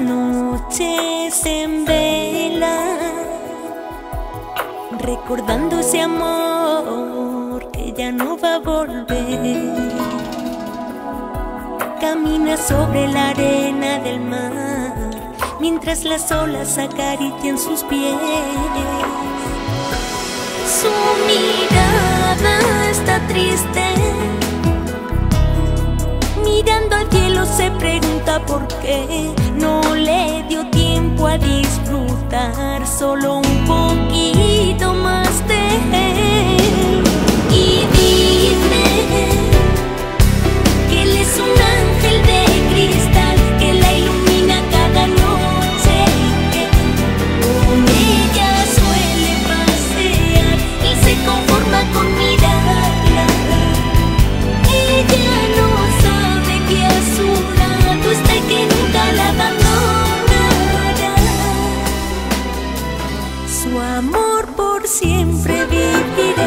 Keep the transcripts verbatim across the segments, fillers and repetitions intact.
noches en vela, recordando ese amor que ya no va a volver. Camina sobre la arena del mar, mientras las olas acarician sus pies. Su mirada está triste, mirando al cielo se pregunta por qué no le dio tiempo a disfrutar solo un poquito más de él. Y dice que él es un ángel de cristal que la ilumina cada noche, que con ella suele pasear y se conforma con mirarla. Ella no sabe que a su lado está y que nunca la abandonará. Su amor por siempre vivirá.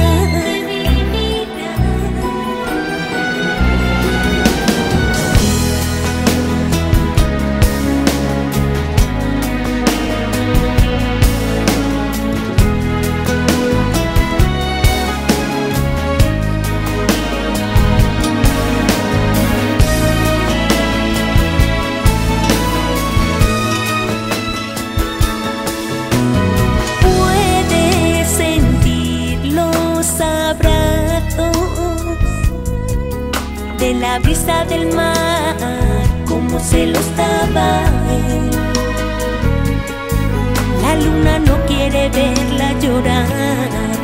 De la brisa del mar, como se lo daba él. La luna no quiere verla llorar.